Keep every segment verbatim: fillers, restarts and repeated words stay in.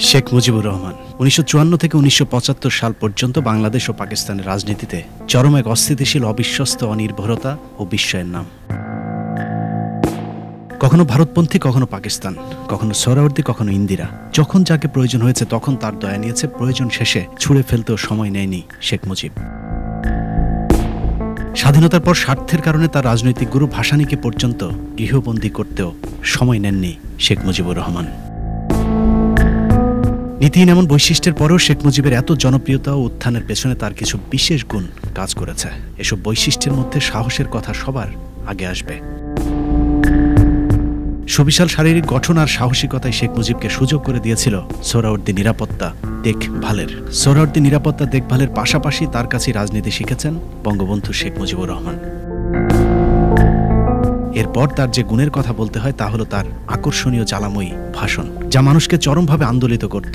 শেখ মুজিবুর রহমান উনিশশো চুয়ান্ন থেকে উনিশশো পঁচাত্তর সাল পর্যন্ত বাংলাদেশ ও পাকিস্তানের রাজনীতিতে চরম এক অস্থিতিশীল, অবিশ্বস্ত, অনির্ভরতা ও বিস্ময়ের নাম। কখনো ভারতপন্থী, কখনো পাকিস্তান, কখনো সোহরাওয়ার্দী, কখনো ইন্দিরা। যখন যাকে প্রয়োজন হয়েছে তখন তার দয়া নিয়েছে, প্রয়োজন শেষে ছুঁড়ে ফেলতেও সময় নেয়নি শেখ মুজিব। স্বাধীনতার পর স্বার্থের কারণে তার রাজনৈতিক গুরু ভাসানীকে পর্যন্ত গৃহবন্দী করতেও সময় নেননি শেখ মুজিবুর রহমান। নীতিহীন এমন বৈশিষ্ট্যের পরেও শেখ মুজিবের এত জনপ্রিয়তা ও উত্থানের পেছনে তার কিছু বিশেষ গুণ কাজ করেছে। এসব বৈশিষ্ট্যের মধ্যে সাহসের কথা সবার আগে আসবে। সুবিশাল শারীরিক গঠন আর সাহসিকতায় শেখ মুজিবকে সুযোগ করে দিয়েছিল সোহরাওয়ার্দী নিরাপত্তা দেখভালের। সোহরাওয়ার্দী নিরাপত্তা দেখভালের পাশাপাশি তার কাছে রাজনীতি শিখেছেন বঙ্গবন্ধু শেখ মুজিবুর রহমান। এরপর তার যে গুণের কথা বলতে হয় তা হলো তার আকর্ষণীয় জ্বালাময়ী ভাষণ, যা মানুষকে চরমভাবে আন্দোলিত করত।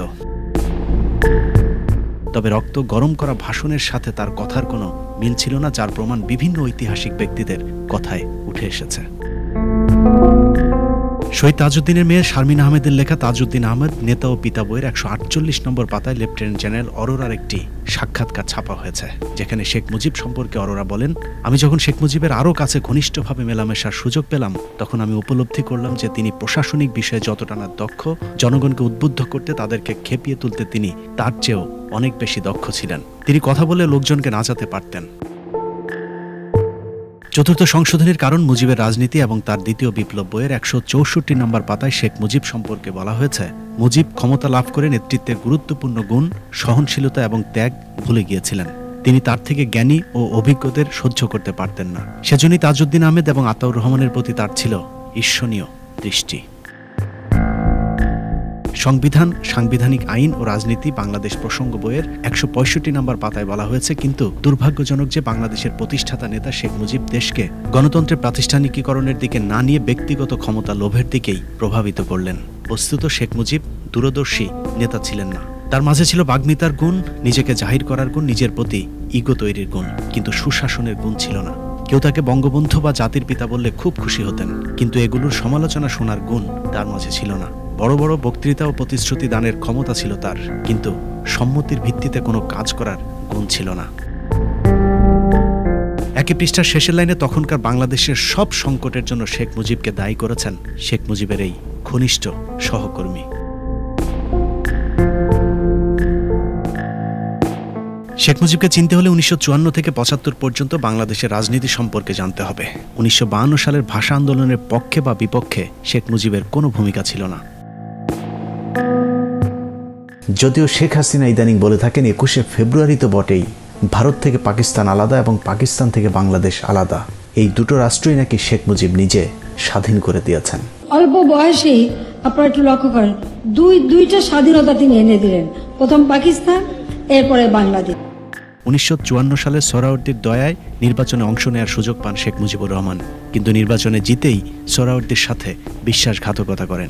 তবে রক্ত গরম করা ভাষণের সাথে তার কথার কোনো মিল ছিল না, যার প্রমাণ বিভিন্ন ঐতিহাসিক ব্যক্তিদের কথায় উঠে এসেছে। শহীদ তাজউদ্দিনের মেয়ে শারমিন আহমেদের লেখা তাজউদ্দিন আহমেদ নেতা ও পিতা বইয়ের একশো আটচল্লিশ নম্বর পাতায় লেফটেন্যান্ট জেনারেল অরোরার একটি সাক্ষাৎকার ছাপা হয়েছে, যেখানে শেখ মুজিব সম্পর্কে অরোরা বলেন, আমি যখন শেখ মুজিবের আরও কাছে ঘনিষ্ঠভাবে মেলামেশার সুযোগ পেলাম, তখন আমি উপলব্ধি করলাম যে তিনি প্রশাসনিক বিষয়ে যতটা না দক্ষ, জনগণকে উদ্বুদ্ধ করতে, তাদেরকে খেপিয়ে তুলতে তিনি তার চেয়েও অনেক বেশি দক্ষ ছিলেন। তিনি কথা বলে লোকজনকে নাচাতে পারতেন। চতুর্থ সংশোধনীর কারণ মুজিবের রাজনীতি এবং তার দ্বিতীয় বিপ্লব বইয়ের একশো চৌষট্টি নম্বর পাতায় শেখ মুজিব সম্পর্কে বলা হয়েছে, মুজিব ক্ষমতা লাভ করে নেতৃত্বের গুরুত্বপূর্ণ গুণ সহনশীলতা এবং ত্যাগ ভুলে গিয়েছিলেন। তিনি তার থেকে জ্ঞানী ও অভিজ্ঞদের সহ্য করতে পারতেন না। সেজন্যই তাজউদ্দিন আহমেদ এবং আতাউর রহমানের প্রতি তার ছিল ঈর্ষণীয় দৃষ্টি। সংবিধান, সাংবিধানিক আইন ও রাজনীতি বাংলাদেশ প্রসঙ্গ বইয়ের একশো পঁয়ষট্টি নম্বর পাতায় বলা হয়েছে, কিন্তু দুর্ভাগ্যজনক যে বাংলাদেশের প্রতিষ্ঠাতা নেতা শেখ মুজিব দেশকে গণতন্ত্রের প্রাতিষ্ঠানিকীকরণের দিকে না নিয়ে ব্যক্তিগত ক্ষমতা লোভের দিকেই প্রভাবিত করলেন। বস্তুত শেখ মুজিব দূরদর্শী নেতা ছিলেন না। তার মাঝে ছিল বাগ্মিতার গুণ, নিজেকে জাহির করার গুণ, নিজের প্রতি ইগো তৈরির গুণ, কিন্তু সুশাসনের গুণ ছিল না। কেউ তাকে বঙ্গবন্ধু বা জাতির পিতা বললে খুব খুশি হতেন, কিন্তু এগুলোর সমালোচনা শোনার গুণ তার মাঝে ছিল না। বড় বড় বক্তৃতা ও প্রতিশ্রুতি দানের ক্ষমতা ছিল তার, কিন্তু সম্মতির ভিত্তিতে কোনো কাজ করার গুণ ছিল না। একই পৃষ্ঠার শেষের লাইনে তখনকার বাংলাদেশের সব সংকটের জন্য শেখ মুজিবকে দায়ী করেছেন শেখ মুজিবের এই ঘনিষ্ঠ সহকর্মী। শেখ মুজিবকে চিনতে হলে উনিশশো চুয়ান্ন থেকে পঁচাত্তর পর্যন্ত বাংলাদেশের রাজনীতি সম্পর্কে জানতে হবে। উনিশশো বাহান্ন সালের ভাষা আন্দোলনের পক্ষে বা বিপক্ষে শেখ মুজিবের কোনো ভূমিকা ছিল না। যদিও শেখ হাসিনা ইদানিং বলে থাকেন একুশে ফেব্রুয়ারি তো বটেই, ভারত থেকে পাকিস্তান আলাদা এবং পাকিস্তান থেকে বাংলাদেশ আলাদা। এই দুটো রাষ্ট্রই নাকি শেখ মুজিব নিজে স্বাধীন করে দিয়েছেন। অল্প বয়সেই আপনারা একটু লক্ষ্য করেন, দুই দুইটা স্বাধীনতা তিনি এনে দিলেন, প্রথম পাকিস্তান, এরপরে বাংলাদেশ। উনিশশো চুয়ান্ন সালে সোহরাওয়ার্দীর দয়ায় নির্বাচনে অংশ নেওয়ার সুযোগ পান শেখ মুজিবুর রহমান, কিন্তু নির্বাচনে জিতেই সোহরাওয়ার্দীর সাথে বিশ্বাসঘাতকতা করেন।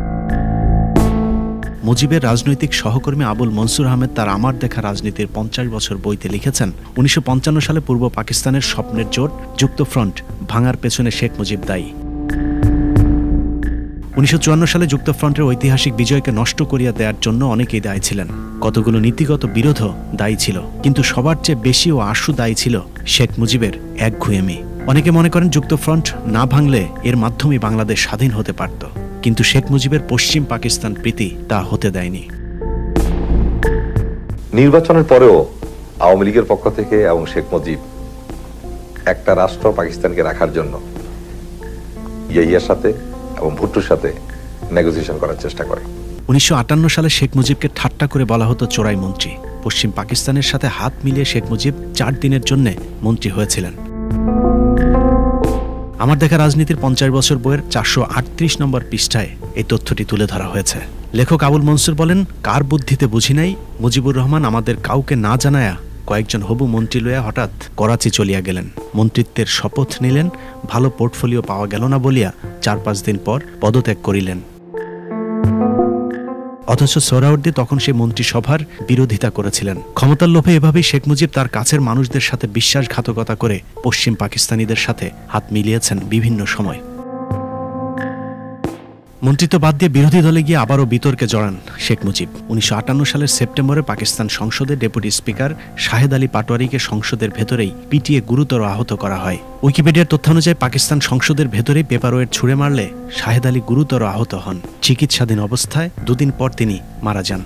মুজিবের রাজনৈতিক সহকর্মী আবুল মনসুর আহমেদ তার আমার দেখা রাজনীতির পঞ্চাশ বছর বইতে লিখেছেন, উনিশশো পঞ্চান্ন সালে পূর্ব পাকিস্তানের স্বপ্নের জোট যুক্তফ্রন্ট ভাঙার পেছনে শেখ মুজিব দায়ী। উনিশশো চুয়ান্ন সালে যুক্তফ্রন্টের ঐতিহাসিক বিজয়কে নষ্ট করিয়া দেওয়ার জন্য অনেকেই দায়ী ছিলেন। কতগুলো নীতিগত বিরোধও দায়ী ছিল, কিন্তু সবার চেয়ে বেশি ও আশু দায়ী ছিল শেখ মুজিবের একগুঁয়েমি। অনেকে মনে করেন যুক্তফ্রন্ট না ভাঙলে এর মাধ্যমে বাংলাদেশ স্বাধীন হতে পারত, কিন্তু শেখ মুজিবের পশ্চিম পাকিস্তান প্রীতি তা হতে দেয়নি। নির্বাচনের পরেও আওয়ামী লীগের পক্ষ থেকে এবং শেখ মুজিব একটা রাষ্ট্র পাকিস্তানকে রাখার জন্য ইয়াহিয়ার সাথে এবং ভুট্টোর সাথে নেগোসিয়েশন করার চেষ্টা করে। উনিশশো আটান্ন সালে শেখ মুজিবকে ঠাট্টা করে বলা হতো চোরাই মন্ত্রী। পশ্চিম পাকিস্তানের সাথে হাত মিলিয়ে শেখ মুজিব চার দিনের জন্য মন্ত্রী হয়েছিলেন। আমার দেখা রাজনীতির পঞ্চাশ বছর বইয়ের চারশো আটত্রিশ নম্বর পৃষ্ঠায় এই তথ্যটি তুলে ধরা হয়েছে। লেখক আবুল মনসুর বলেন, কার বুদ্ধিতে বুঝি নাই, মুজিবুর রহমান আমাদের কাউকে না জানায়া কয়েকজন হবু মন্ত্রী লইয়া হঠাৎ করাচি চলিয়া গেলেন। মন্ত্রিত্বের শপথ নিলেন, ভালো পোর্টফোলিও পাওয়া গেল না বলিয়া চার পাঁচ দিন পর পদত্যাগ করিলেন। অথচ সোহরাওয়ার্দী তখন সেই মন্ত্রিসভার বিরোধিতা করেছিলেন। ক্ষমতার লোভে এভাবেই শেখ মুজিব তার কাছের মানুষদের সাথে বিশ্বাসঘাতকতা করে পশ্চিম পাকিস্তানিদের সাথে হাত মিলিয়েছেন বিভিন্ন সময়। মন্ত্রিত্ব বাদ দিয়ে বিরোধী দলে গিয়ে আবারও বিতর্কে জড়ান শেখ মুজিব। উনিশশো আটান্ন সালের সেপ্টেম্বরে পাকিস্তান সংসদে ডেপুটি স্পিকার শাহেদ আলী পাটোয়ারিকে সংসদের ভেতরেই পিটিয়ে গুরুতর আহত করা হয়। উইকিপিডিয়ার তথ্য অনুযায়ী পাকিস্তান সংসদের ভেতরেই পেপারওয়েট ছুঁড়ে মারলে শাহেদ আলী গুরুতর আহত হন। চিকিৎসাধীন অবস্থায় দুদিন পর তিনি মারা যান।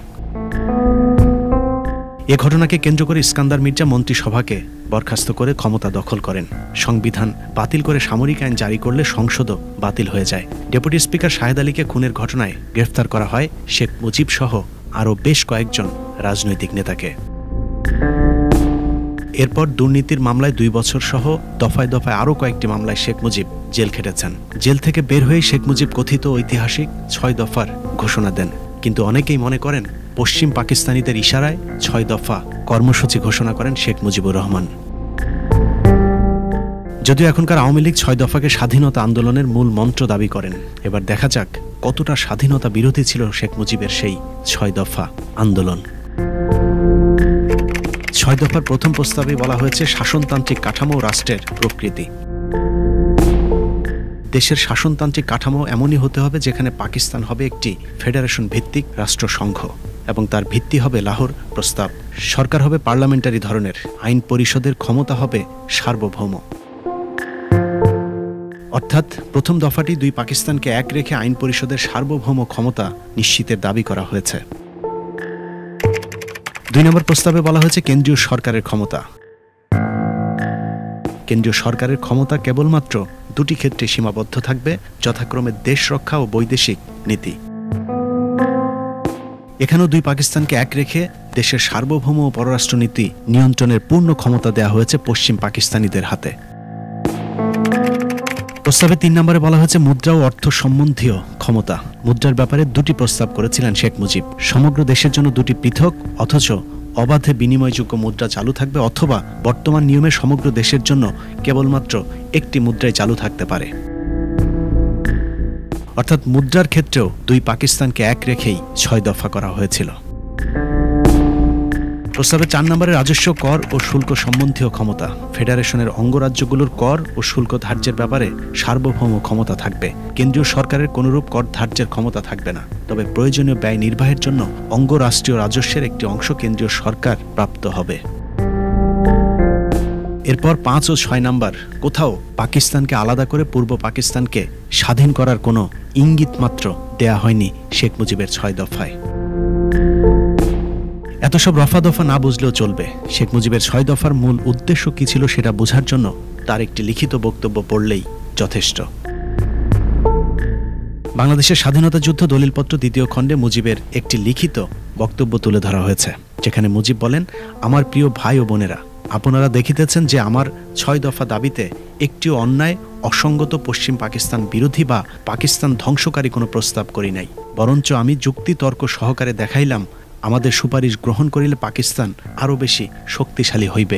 এ ঘটনাকে কেন্দ্র করে ইস্কান্দার মির্জা মন্ত্রিসভাকে বরখাস্ত করে ক্ষমতা দখল করেন। সংবিধান বাতিল করে সামরিক আইন জারি করলে সংসদও বাতিল হয়ে যায়। ডেপুটি স্পিকার শাহেদ আলীকে খুনের ঘটনায় গ্রেফতার করা হয় শেখ মুজিব সহ আরও বেশ কয়েকজন রাজনৈতিক নেতাকে। এরপর দুর্নীতির মামলায় দুই বছর সহ দফায় দফায় আরও কয়েকটি মামলায় শেখ মুজিব জেল খেটেছেন। জেল থেকে বের হয়েই শেখ মুজিব কথিত ঐতিহাসিক ছয় দফার ঘোষণা দেন। কিন্তু অনেকেই মনে করেন পশ্চিম পাকিস্তানিদের ইশারায় ছয় দফা কর্মসূচি ঘোষণা করেন শেখ মুজিবুর রহমান। যদিও এখনকার আওয়ামী লীগ ছয় দফাকে স্বাধীনতা আন্দোলনের মূল মন্ত্র দাবি করেন। এবার দেখা যাক কতটা স্বাধীনতা বিরোধী ছিল শেখ মুজিবের সেই ছয় দফা আন্দোলন। ছয় দফার প্রথম প্রস্তাবে বলা হয়েছে শাসনতান্ত্রিক কাঠামো ও রাষ্ট্রের প্রকৃতি। দেশের শাসনতান্ত্রিক কাঠামো এমনই হতে হবে যেখানে পাকিস্তান হবে একটি ফেডারেশন ভিত্তিক রাষ্ট্রসংঘ এবং তার ভিত্তি হবে লাহোর প্রস্তাব। সরকার হবে পার্লামেন্টারি ধরনের, আইন পরিষদের ক্ষমতা হবে সার্বভৌম। অর্থাৎ প্রথম দফাটি দুই পাকিস্তানকে এক রেখে আইন পরিষদের সার্বভৌম ক্ষমতা নিশ্চিতের দাবি করা হয়েছে। দুই নম্বর প্রস্তাবে বলা হয়েছে কেন্দ্রীয় সরকারের ক্ষমতা। কেন্দ্রীয় সরকারের ক্ষমতা কেবলমাত্র দুটি ক্ষেত্রে সীমাবদ্ধ থাকবে, যথাক্রমে দেশ রক্ষা ও বৈদেশিক নীতি। এখানেও দুই পাকিস্তানকে এক রেখে দেশের সার্বভৌম ও পররাষ্ট্রনীতি নিয়ন্ত্রণের পূর্ণ ক্ষমতা দেওয়া হয়েছে পশ্চিম পাকিস্তানিদের হাতে। প্রস্তাবে তিন নম্বরে বলা হয়েছে মুদ্রা ও অর্থ সম্বন্ধীয় ক্ষমতা। মুদ্রার ব্যাপারে দুটি প্রস্তাব করেছিলেন শেখ মুজিব। সমগ্র দেশের জন্য দুটি পৃথক অথচ অবাধে বিনিময়যোগ্য মুদ্রা চালু থাকবে, অথবা বর্তমান নিয়মে সমগ্র দেশের জন্য কেবলমাত্র একটি মুদ্রাই চালু থাকতে পারে। অর্থাৎ মুদ্রার ক্ষেত্রেও দুই পাকিস্তানকে এক রেখেই ছয় দফা করা হয়েছিল। প্রস্তাবে চার নম্বরে রাজস্ব, কর ও শুল্ক সম্বন্ধীয় ক্ষমতা। ফেডারেশনের অঙ্গরাজ্যগুলোর কর ও শুল্ক ধার্যের ব্যাপারে সার্বভৌম ক্ষমতা থাকবে। কেন্দ্রীয় সরকারের কোনরূপ কর ধার্যের ক্ষমতা থাকবে না, তবে প্রয়োজনীয় ব্যয় নির্বাহের জন্য অঙ্গরাষ্ট্রীয় রাজস্বের একটি অংশ কেন্দ্রীয় সরকার প্রাপ্ত হবে। এরপর পাঁচ ও ছয় নাম্বার, কোথাও পাকিস্তানকে আলাদা করে পূর্ব পাকিস্তানকে স্বাধীন করার কোনো ইঙ্গিত মাত্র দেয়া হয়নি শেখ মুজিবের ছয় দফায়। এত সব রফা দফা না বুঝলেও চলবে। শেখ মুজিবের ছয় দফার মূল উদ্দেশ্য কি ছিল সেটা বোঝার জন্য তার একটি লিখিত বক্তব্য পড়লেই যথেষ্ট। বাংলাদেশের স্বাধীনতা যুদ্ধ দলিলপত্র দ্বিতীয় খণ্ডে মুজিবের একটি লিখিত বক্তব্য তুলে ধরা হয়েছে, যেখানে মুজিব বলেন, আমার প্রিয় ভাই ও বোনেরা, আপনারা দেখিতেছেন যে আমার ছয় দফা দাবিতে একটিও অন্যায়, অসঙ্গত, পশ্চিম পাকিস্তান বিরোধী বা পাকিস্তান ধ্বংসকারী কোনো প্রস্তাব করি নাই। বরঞ্চ আমি যুক্তি তর্ক সহকারে দেখাইলাম আমাদের সুপারিশ গ্রহণ করিলে পাকিস্তান আরও বেশি শক্তিশালী হইবে।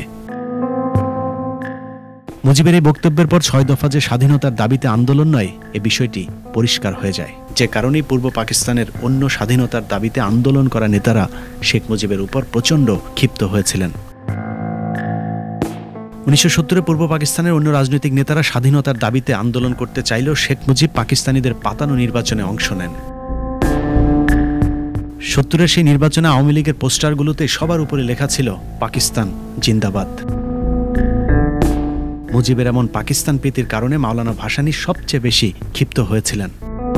মুজিবের এই বক্তব্যের পর ছয় দফা যে স্বাধীনতার দাবিতে আন্দোলন নয়, এ বিষয়টি পরিষ্কার হয়ে যায়। যে কারণেই পূর্ব পাকিস্তানের অন্য স্বাধীনতার দাবিতে আন্দোলন করা নেতারা শেখ মুজিবের উপর প্রচণ্ড ক্ষিপ্ত হয়েছিলেন। উনিশশো সত্তরে পূর্ব পাকিস্তানের অন্য রাজনৈতিক নেতারা স্বাধীনতার দাবিতে আন্দোলন করতে চাইলেও শেখ মুজিব পাকিস্তানিদের পাতানো নির্বাচনে অংশ নেন। সত্তরের সেই নির্বাচনে আওয়ামী লীগের পোস্টারগুলোতে সবার উপরে লেখা ছিল পাকিস্তান জিন্দাবাদ। মুজিবের এমন পাকিস্তান প্রীতির কারণে মাওলানা ভাসানী সবচেয়ে বেশি ক্ষিপ্ত হয়েছিলেন।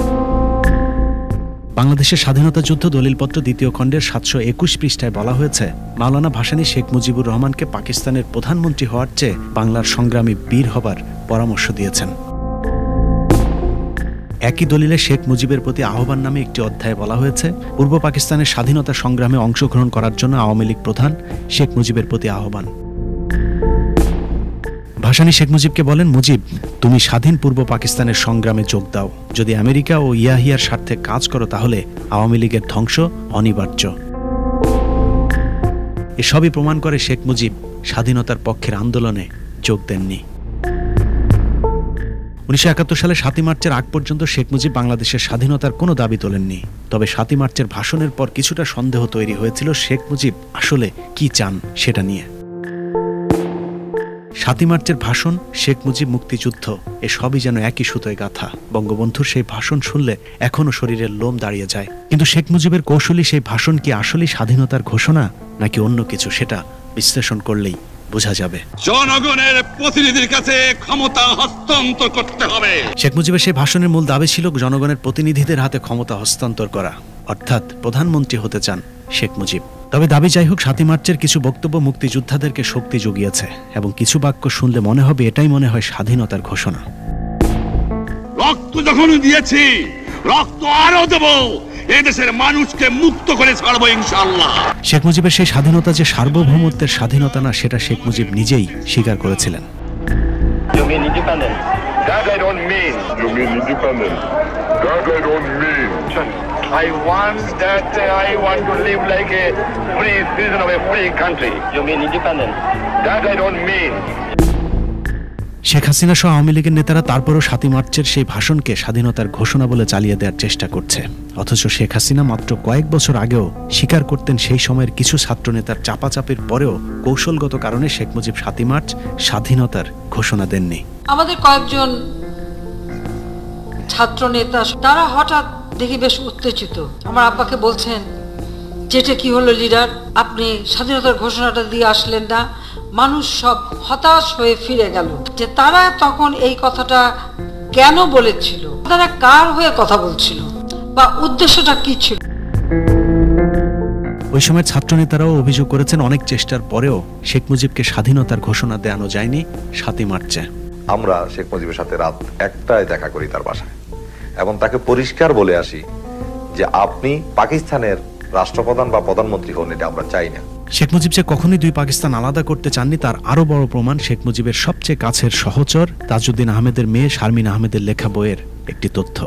বাংলাদেশের স্বাধীনতা যুদ্ধ দলিলপত্র দ্বিতীয় খণ্ডের সাতশো একুশ পৃষ্ঠায় বলা হয়েছে, মাওলানা ভাসানী শেখ মুজিবুর রহমানকে পাকিস্তানের প্রধানমন্ত্রী হওয়ার চেয়ে বাংলার সংগ্রামী বীর হবার পরামর্শ দিয়েছেন। একই দলিলে শেখ মুজিবের প্রতি আহ্বান নামে একটি অধ্যায়ে বলা হয়েছে, পূর্ব পাকিস্তানের স্বাধীনতা সংগ্রামে অংশগ্রহণ করার জন্য আওয়ামী লীগ প্রধান শেখ মুজিবের প্রতি আহ্বান। ভাসানী শেখ মুজিবকে বলেন, মুজিব, তুমি স্বাধীন পূর্ব পাকিস্তানের সংগ্রামে যোগ দাও। যদি আমেরিকা ও ইয়াহিয়ার স্বার্থে কাজ করো তাহলে আওয়ামী লীগের ধ্বংস অনিবার্য। এসবই প্রমাণ করে শেখ মুজিব স্বাধীনতার পক্ষের আন্দোলনে যোগ দেননি। উনিশশো একাত্তর সালে সাতই মার্চের আগ পর্যন্ত শেখ মুজিব বাংলাদেশের স্বাধীনতার কোনো দাবি তোলেননি। তবে সাতই মার্চের ভাষণের পর কিছুটা সন্দেহ তৈরি হয়েছিল শেখ মুজিব আসলে কি চান সেটা নিয়ে। সাতই মার্চের ভাষণ, শেখ মুজিব, মুক্তিযুদ্ধ এ সবই যেন একই সুতোয় গাথা। বঙ্গবন্ধুর সেই ভাষণ শুনলে এখনো শরীরের লোম দাঁড়িয়ে যায়। কিন্তু শেখ মুজিবের কৌশলী সেই ভাষণ কি আসলেই স্বাধীনতার ঘোষণা নাকি অন্য কিছু, সেটা বিশ্লেষণ করলেই বোঝা যাবে। জনগণের প্রতিনিধির কাছে ক্ষমতা হস্তান্তর করতে হবে। শেখ মুজিবের সেই ভাষণের মূল দাবি ছিল জনগণের প্রতিনিধিদের হাতে ক্ষমতা হস্তান্তর করা, অর্থাৎ প্রধানমন্ত্রী হতে চান শেখ মুজিব। তবে দাবি যাই হোক, সাতই মার্চের কিছু বক্তব্য মুক্তিযোদ্ধাদেরকে শক্তি জুগিয়েছে এবং কিছু বাক্য শুনলে মনে হবে এটাই মনে হয় স্বাধীনতার ঘোষণা। রক্ত যখন দিয়েছি, রক্ত আরো দেব, এদেশের মানুষকে মুক্ত করে ছাড়বো ইনশাআল্লাহ। শেখ মুজিবের সেই স্বাধীনতা যে সার্বভৌমত্বের স্বাধীনতা না, সেটা শেখ মুজিব নিজেই স্বীকার করেছিলেন। You mean independence? That I don't mean. You mean independence? That I don't mean. I want that uh, I want to live like a free citizen of a free country. You mean independence? That I don't mean. Sheikh Hasina সহ আওয়ামী লীগের নেতারা তারপরও সাতই মার্চের সেই ভাষণকে স্বাধীনতার ঘোষণা বলে চালিয়ে দেওয়ার চেষ্টা করছে। অথচ শেখ হাসিনা মাত্র কয়েক বছর আগেও স্বীকার করতেন সেই সময়ের কিছু ছাত্রনেতার চাপাচাপির পরেও কৌশলগত কারণে শেখ মুজিব সাতই মার্চ স্বাধীনতার ঘোষণা দেননি। আমাদের কয়েকজন ছাত্র নেতা তারা হঠাৎ দেখি বেশ উত্তেজিত। আমার আব্বাকে বলছেন, যেটা কি হলো লিডার, আপনি স্বাধীনতার ঘোষণাটা দিয়ে আসলেন না। মানুষ সব হতাশ হয়ে ফিরে গেল যে তারা তখন এই কথাটা কেন বলেছিল, তারা কার হয়ে কথা বলছিল বা উদ্দেশ্যটা কি ছিল। ওই সময় ছাত্র নেতারাও অভিযোগ করেছেন অনেক চেষ্টার পরেও শেখ মুজিবকে স্বাধীনতার ঘোষণা দেওয়ানো যায়নি সাতই মার্চে। আমরা শেখ মুজিবের সাথে রাত একটায় দেখা করি তার বাসায় এবং তাকে পরিষ্কার বলে আসি যে আপনি পাকিস্তানের রাষ্ট্রপ্রধান বা প্রধানমন্ত্রী হন, এটা আমরা চাই না। শেখ মুজিব যে কখনোই দুই পাকিস্তান আলাদা করতে চাননি তার আরো বড় প্রমাণ শেখ মুজিবের সবচেয়ে কাছের সহচর তাজউদ্দিন আহমেদের মেয়ে শারমিন আহমেদের লেখা বইয়ের একটি তথ্য।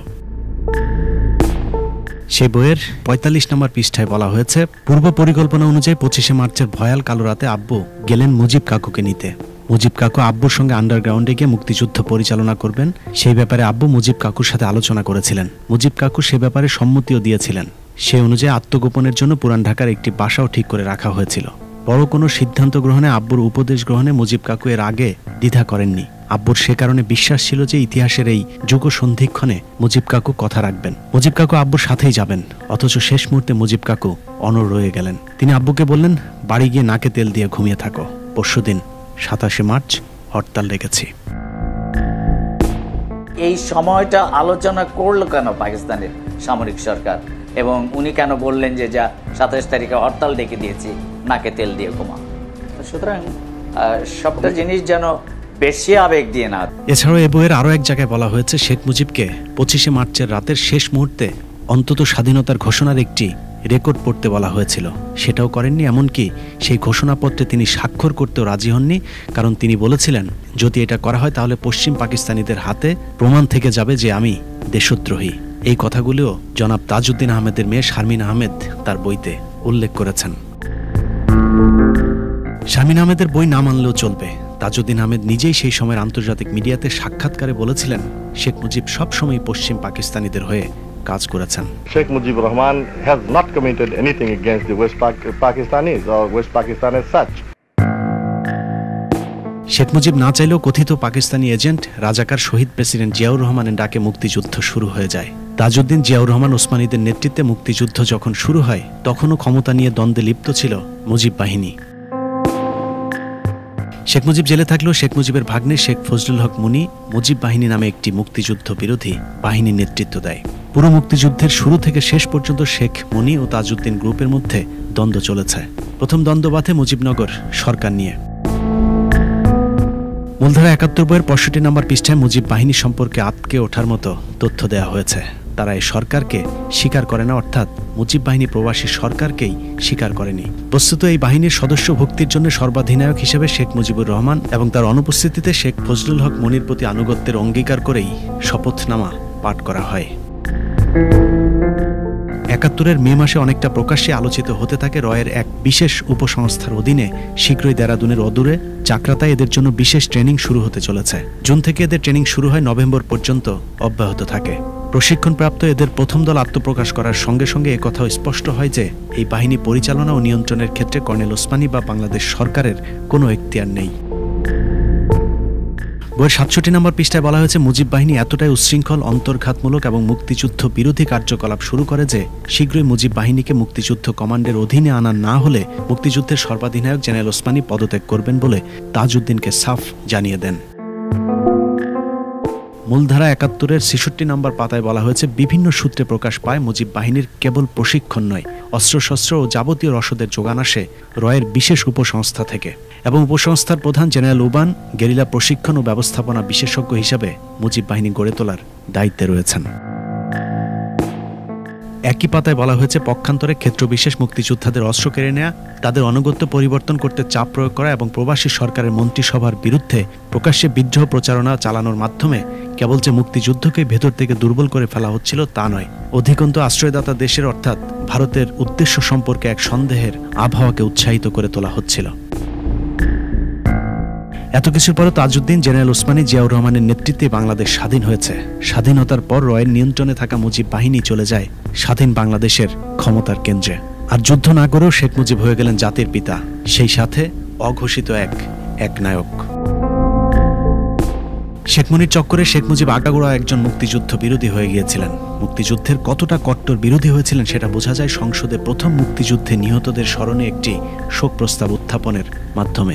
সেই বইয়ের পঁয়তাল্লিশ নম্বর পৃষ্ঠায় বলা হয়েছে, পূর্ব পরিকল্পনা অনুযায়ী পঁচিশে মার্চের ভয়াল কালো রাতে আব্বু গেলেন মুজিব কাকুকে নিতে। মুজিব কাকু আব্বুর সঙ্গে আন্ডারগ্রাউন্ডে গিয়ে মুক্তিযুদ্ধ পরিচালনা করবেন, সেই ব্যাপারে আব্বু মুজিব কাকুর সাথে আলোচনা করেছিলেন। মুজিব কাকু সে ব্যাপারে সম্মতিও দিয়েছিলেন। সে অনুযায়ী আত্মগোপনের জন্য পুরান ঢাকার একটি বাসাও ঠিক করে রাখা হয়েছিল। বড় কোনো সিদ্ধান্ত গ্রহণে, আব্বুর উপদেশ গ্রহণে মুজিব কাকু এর আগে দ্বিধা করেননি। আব্বুর সে কারণে বিশ্বাস ছিল যে ইতিহাসের এই যুগ সন্ধিক্ষণে মুজিব কাকু কথা রাখবেন। মুজিব কাকু আব্বুর সাথেই যাবেন। অথচ শেষ মুহূর্তে মুজিব কাকু অনড় রয়ে গেলেন। তিনি আব্বুকে বললেন, বাড়ি গিয়ে নাকে তেল দিয়ে ঘুমিয়ে থাকো, পরশুদিন সাতাশে মার্চ হরতাল রেখেছি। এই সময়টা আলোচনা করলো কেন পাকিস্তানের সামরিক সরকার, এবং উনি কেন বললেন যে যা সাতাশ তারিখে হরতাল ডেকে দিয়েছি, নাকে তেল দিয়ে ঘুমা। সুতরাং সবটা জিনিস যেন বেশি আবেগ দিয়ে না। এছাড়াও এ বইয়ের আরো এক জায়গায় বলা হয়েছে শেখ মুজিবকে পঁচিশে মার্চের রাতের শেষ মুহূর্তে অন্তত স্বাধীনতার ঘোষণার একটি রেকর্ড পড়তে বলা হয়েছিল, সেটাও করেননি। এমনকি সেই ঘোষণাপত্রে তিনি স্বাক্ষর করতেও রাজি হননি, কারণ তিনি বলেছিলেন যদি এটা করা হয় তাহলে পশ্চিম পাকিস্তানিদের হাতে প্রমাণ থেকে যাবে যে আমি দেশদ্রোহী। এই কথাগুলিও জনাব তাজউদ্দিন আহমেদের মেয়ে শারমিন আহমেদ তার বইতে উল্লেখ করেছেন। শারমিন আহমেদের বই না মানলেও চলবে। তাজউদ্দিন আহমেদ নিজেই সেই সময়ের আন্তর্জাতিক মিডিয়াতে সাক্ষাৎকারে বলেছিলেন, শেখ মুজিব সবসময় পশ্চিম পাকিস্তানিদের হয়ে কাজ করেছেন। Sheikh Mujibur Rahman has not committed anything against the West Pakistanis or West Pakistan as such. Sheikh Mujib না চাইলেও কথিত পাকিস্তানি এজেন্ট রাজাকার শহীদ প্রেসিডেন্ট জিয়াউর রহমানের ডাকে মুক্তিযুদ্ধ শুরু হয়ে যায়। তাজউদ্দিন, জিয়াউর রহমান, ওসমানীদের নেতৃত্বে মুক্তিযুদ্ধ যখন শুরু হয় তখনও ক্ষমতা নিয়ে দ্বন্দ্বে লিপ্ত ছিল মুজিব বাহিনী। শেখ মুজিব জেলে থাকলেও শেখ মুজিবের ভাগ্নে শেখ ফজলুল হক মুনি মুজিব বাহিনী নামে একটি মুক্তিযুদ্ধ বিরোধী বাহিনীর নেতৃত্ব দেয়। পুরো মুক্তিযুদ্ধের শুরু থেকে শেষ পর্যন্ত শেখ মুনি ও তাজউদ্দিন গ্রুপের মধ্যে দ্বন্দ্ব চলেছে। প্রথম দ্বন্দ্ব বাধে মুজিবনগর সরকার নিয়ে। মূলধারা একাত্তর বইয়ের পঁয়ষট্টি নম্বর পৃষ্ঠায় মুজিব বাহিনী সম্পর্কে আটকে ওঠার মতো তথ্য দেওয়া হয়েছে। তারা এই সরকারকে স্বীকার করে না, অর্থাৎ মুজিব বাহিনী প্রবাসী সরকারকেই স্বীকার করেনি। বস্তুত এই বাহিনীর সদস্য ভুক্তির জন্য সর্বাধিনায়ক হিসেবে শেখ মুজিবুর রহমান এবং তার অনুপস্থিতিতে শেখ ফজলুল হক মুনির প্রতি আনুগত্যের অঙ্গীকার করেই শপথনামা পাঠ করা হয়। একাত্তরের মে মাসে অনেকটা প্রকাশ্যে আলোচিত হতে থাকে রয়ের এক বিশেষ উপসংস্থার অধীনে শীঘ্রই দেরাদুনের অদূরে চাকরাতায় এদের জন্য বিশেষ ট্রেনিং শুরু হতে চলেছে। জুন থেকে এদের ট্রেনিং শুরু হয়, নভেম্বর পর্যন্ত অব্যাহত থাকে। প্রশিক্ষণপ্রাপ্ত এদের প্রথম দল আত্মপ্রকাশ করার সঙ্গে সঙ্গে একথাও স্পষ্ট হয় যে এই বাহিনী পরিচালনা ও নিয়ন্ত্রণের ক্ষেত্রে কর্নেল ওসমানী বা বাংলাদেশ সরকারের কোনো এখতিয়ার নেই। বইয়ের সাতষট্টি নম্বর পৃষ্ঠায় বলা হয়েছে, মুজিব বাহিনী এতটাই উচ্ছৃঙ্খল, অন্তর্ঘাতমূলক এবং মুক্তিযুদ্ধ বিরোধী কার্যকলাপ শুরু করে যে শীঘ্রই মুজিব বাহিনীকে মুক্তিযুদ্ধ কমান্ডের অধীনে আনা না হলে মুক্তিযুদ্ধের সর্বাধিনায়ক জেনারেল ওসমানী পদত্যাগ করবেন বলে তাজউদ্দিনকে সাফ জানিয়ে দেন। মূলধারা একাত্তরের ছেষট্টি নম্বর পাতায় বলা হয়েছে, বিভিন্ন সূত্রে প্রকাশ পায় মুজিব বাহিনীর কেবল প্রশিক্ষণ নয়, অস্ত্রশস্ত্র ও যাবতীয় রসদের যোগান আসে রয়ের বিশেষ উপসংস্থা থেকে এবং উপসংস্থার প্রধান জেনারেল উবান গেরিলা প্রশিক্ষণ ও ব্যবস্থাপনা বিশেষজ্ঞ হিসেবে মুজিব বাহিনী গড়ে তোলার দায়িত্বে রয়েছেন। একই পাতায় বলা হয়েছে, পক্ষান্তরে ক্ষেত্রবিশেষ মুক্তিযোদ্ধাদের অস্ত্র কেড়ে নেয়া, তাদের অনুগত্য পরিবর্তন করতে চাপ প্রয়োগ করা এবং প্রবাসী সরকারের মন্ত্রিসভার বিরুদ্ধে প্রকাশ্যে বিদ্রোহ প্রচারণা চালানোর মাধ্যমে কেবল যে মুক্তিযুদ্ধকে ভেতর থেকে দুর্বল করে ফেলা হচ্ছিল তা নয়, অধিকন্তু আশ্রয়দাতা দেশের অর্থাৎ ভারতের উদ্দেশ্য সম্পর্কে এক সন্দেহের আবহাওয়াকে উৎসাহিত করে তোলা হচ্ছিল। এত কিছুর পরও তাজউদ্দিন, জেনারেল ওসমানী, জিয়াউর রহমানের নেতৃত্বে বাংলাদেশ স্বাধীন হয়েছে। স্বাধীনতার পর রয়ের নিয়ন্ত্রণে থাকা মুজিব বাহিনী চলে যায় স্বাধীন বাংলাদেশের ক্ষমতার কেন্দ্রে। আর যুদ্ধ না করেও শেখ মুজিব হয়ে গেলেন জাতির পিতা, সেই সাথে অঘোষিত এক এক নায়ক। শেখ মুজিবের চক্করে শেখ মুজিব আগাগোড়া একজন মুক্তিযুদ্ধ বিরোধী হয়ে গিয়েছিলেন। মুক্তিযুদ্ধের কতটা কট্টর বিরোধী হয়েছিলেন সেটা বোঝা যায় সংসদে প্রথম মুক্তিযুদ্ধে নিহতদের স্মরণে একটি শোক প্রস্তাব উত্থাপনের মাধ্যমে।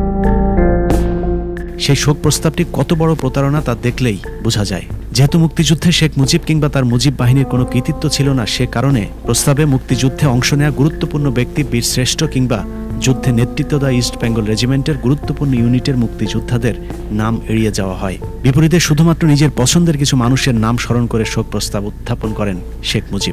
সেই শোক প্রস্তাবটি কত বড় প্রতারণা তা দেখলেই বোঝা যায়। যেহেতু মুক্তিযুদ্ধে শেখ মুজিব কিংবা তার মুজিব বাহিনীর কোনো কৃতিত্ব ছিল না, সে কারণে প্রস্তাবে মুক্তিযুদ্ধে অংশ নেওয়া গুরুত্বপূর্ণ ব্যক্তি, বীর শ্রেষ্ঠ কিংবা যুদ্ধে নেতৃত্ব দেওয়া ইস্ট বেঙ্গল রেজিমেন্টের গুরুত্বপূর্ণ ইউনিটের মুক্তিযোদ্ধাদের নাম এড়িয়ে যাওয়া হয়। বিপরীতে শুধুমাত্র নিজের পছন্দের কিছু মানুষের নাম স্মরণ করে শোক প্রস্তাব উত্থাপন করেন শেখ মুজিব।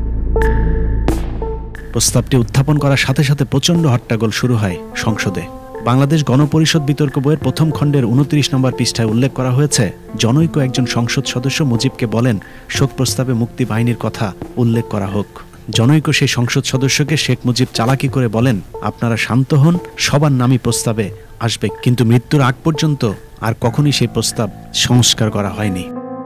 প্রস্তাবটি উত্থাপন করার সাথে সাথে প্রচণ্ড হট্টগোল শুরু হয় সংসদে। বাংলাদেশ গণপরিষদ বিতর্ক বইয়ের প্রথম খণ্ডের উনত্রিশ নম্বর পৃষ্ঠায় উল্লেখ করা হয়েছে, জনৈক একজন সংসদ সদস্য মুজিবকে বলেন শোক প্রস্তাবে মুক্তি বাহিনীর কথা উল্লেখ করা হোক। জনৈক সেই সংসদ সদস্যকে শেখ মুজিব চালাকি করে বলেন, আপনারা শান্ত হন, সবার নামই প্রস্তাবে আসবে, কিন্তু মৃত্যুর আগ পর্যন্ত আর কখনই সেই প্রস্তাব সংস্কার করা হয়নি।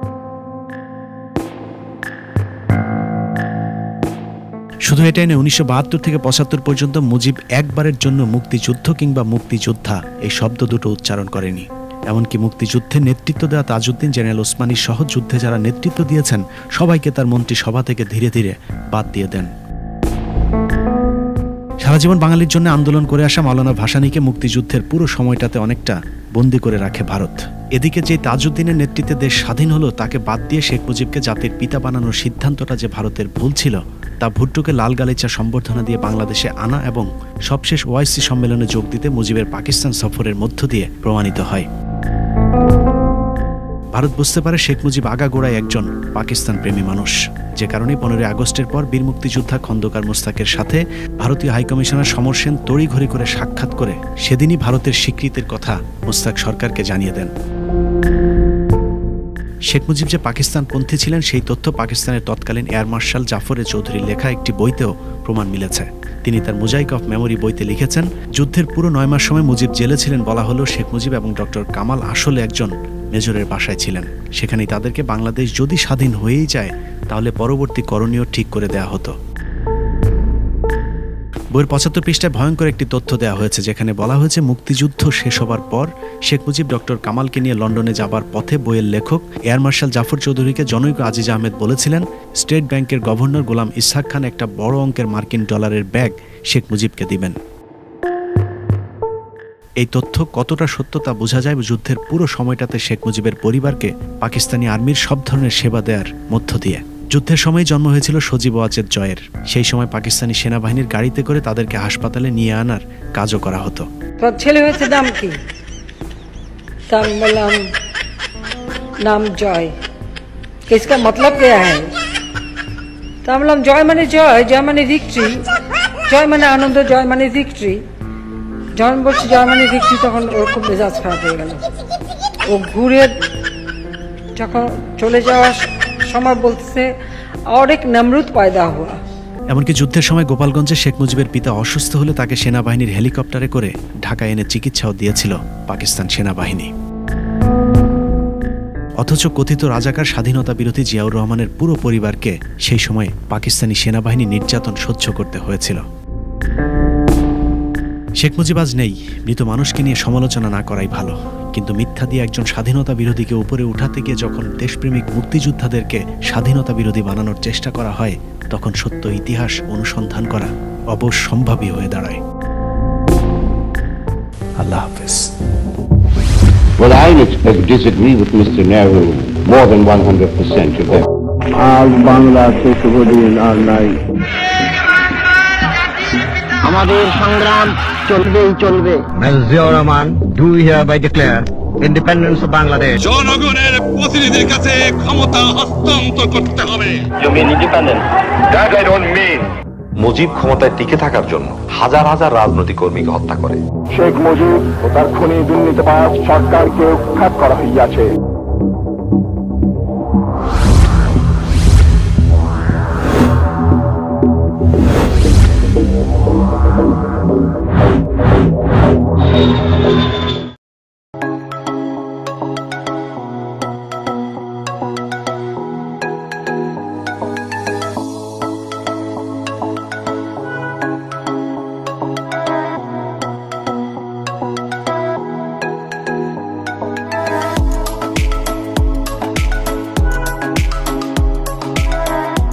শুধু এটাই নয়, উনিশশো বাহাত্তর থেকে পঁচাত্তর পর্যন্ত মুজিব একবারের জন্য মুক্তিযুদ্ধ কিংবা মুক্তিযোদ্ধা এই শব্দ দুটো উচ্চারণ করেনি। এমনকি মুক্তিযুদ্ধে নেতৃত্ব দেওয়া তাজউদ্দিন, জেনারেল ওসমানী সহ যুদ্ধে যারা নেতৃত্ব দিয়েছেন সবাইকে তার মন্ত্রিসভা থেকে ধীরে ধীরে বাদ দিয়ে দেন। সারা জীবন বাঙালির জন্য আন্দোলন করে আসা মাওলানা ভাসানীকে মুক্তিযুদ্ধের পুরো সময়টাতে অনেকটা বন্দী করে রাখে ভারত। এদিকে যে তাজউদ্দিনের নেতৃত্বে দেশ স্বাধীন হলো, তাকে বাদ দিয়ে শেখ মুজিবকে জাতির পিতা বানানোর সিদ্ধান্তটা যে ভারতের ভুল ছিল তা ভুট্টোকে লাল গালিচা সম্বর্ধনা দিয়ে বাংলাদেশে আনা এবং সবশেষ ওআইসি সম্মেলনে যোগ দিতে মুজিবের পাকিস্তান সফরের মধ্য দিয়ে প্রমাণিত হয়। ভারত বুঝতে পারে শেখ মুজিব আগাগোড়ায় একজন পাকিস্তান প্রেমী মানুষ, যে কারণে পনেরোই আগস্টের পর বীর মুক্তিযোদ্ধা খন্দকার মোস্তাকের সাথে ভারতীয় হাইকমিশনার সমর সেন তড়িঘড়ি করে সাক্ষাৎ করে সেদিনই ভারতের স্বীকৃতির কথা মোস্তাক সরকারকে জানিয়ে দেন। শেখ মুজিব যে পাকিস্তানপন্থী ছিলেন সেই তথ্য পাকিস্তানের তৎকালীন এয়ার মার্শাল জাফরে চৌধুরীর লেখা একটি বইতেও প্রমাণ মিলেছে। তিনি তার মোজাইক অফ মেমোরি বইতে লিখেছেন, যুদ্ধের পুরো নয় মাস সময় মুজিব জেলে ছিলেন বলা হলেও শেখ মুজিব এবং ডক্টর কামাল আসলে একজন মেজরের বাসায় ছিলেন। সেখানেই তাদেরকে বাংলাদেশ যদি স্বাধীন হয়েই যায় তাহলে পরবর্তী করণীয় ঠিক করে দেওয়া হতো। বইয়ের পঁচাত্তর পৃষ্ঠায় ভয়ঙ্কর একটি তথ্য দেওয়া হয়েছে, যেখানে বলা হয়েছে মুক্তিযুদ্ধ শেষ হবার পর শেখ মুজিব ডক্টর কামালকে নিয়ে লন্ডনে যাবার পথে বইয়ের লেখক এয়ার মার্শাল জাফর চৌধুরীকে জনৈক আজিজ আহমেদ বলেছিলেন স্টেট ব্যাংকের গভর্নর গোলাম ইসহাক খান একটা বড় অঙ্কের মার্কিন ডলারের ব্যাগ শেখ মুজিবকে দিবেন। এই তথ্য কতটা সত্য তা বোঝা যায় যুদ্ধের পুরো সময়টাতে শেখ মুজিবের পরিবারকে পাকিস্তানি আর্মির সব ধরনের সেবা দেওয়ার মধ্য দিয়ে। যুদ্ধের সময় জন্ম হয়েছিল সজীব ওয়াজেদ জয়ের। সেই সময় পাকিস্তানি সেনাবাহিনীর গাড়িতে করে তাদেরকে হাসপাতালে নিয়ে আনার কাজও করা হতো। তোর ছেলে হয়েছে নাম কি? তার বললাম নাম জয়। इसका मतलब क्या है? তা বললাম জয় মানে জয়, জয় মানে ভিক্টরি, জয় মানে আনন্দ, জয় মানে ভিক্টরি। যখন বলছি জয় মানে ভিক্টরি তখন ওর খুব মেজাজ খারাপ হয়ে গেল। ও ঘুরে যখন চলে যাওয়ার সময় বলতেছে और एक नमरूद पैदा हुआ। এমনকি যুদ্ধের সময় গোপালগঞ্জে শেখ মুজিবের পিতা অসুস্থ হলে তাকে সেনাবাহিনীর হেলিকপ্টারে করে ঢাকা এনে চিকিৎসাও দিয়েছিল পাকিস্তান সেনাবাহিনী। অথচ কথিত রাজাকার স্বাধীনতা বিরোধী জিয়াউর রহমানের পুরো পরিবারকে সেই সময় পাকিস্তানি সেনাবাহিনী নির্যাতন সহ্য করতে হয়েছিল। শেখ মুজিব আজ নেই, মৃত মানুষকে নিয়ে সমালোচনা না করাই ভালো। কিন্তু মিথ্যা দিয়ে একজন স্বাধীনতা বিরোধীকে উপরে উঠাতে গিয়ে যখন দেশপ্রেমিক মুক্তিযোদ্ধাদেরকে স্বাধীনতা বিরোধী বানানোর চেষ্টা করা হয়, তখন সত্য ইতিহাস অনুসন্ধান করা অবশ্যম্ভাবী হয়ে দাঁড়ায়। আল্লাহ হাফেজ। Well, I disagree with Mister Nehru more than one hundred percent of that. আজ বাংলা থেকে বদিন আর নাই। আমাদের সংগ্রাম চলবেই চলবে। Ziaur Rahman do hereby declare independence of Bangladesh. জনগণের প্রতিনিধির কাছে ক্ষমতা হস্তান্তর করতে হবে। You mean independence? That I don't mean. Mujib ক্ষমতায় টিকে থাকার জন্য হাজার হাজার রাজনৈতিক কর্মীকে হত্যা করে। শেখ মুজিব ও তার খুনি দুর্নীতিবাজ সরকারকে উৎখাত করা হইয়াছে।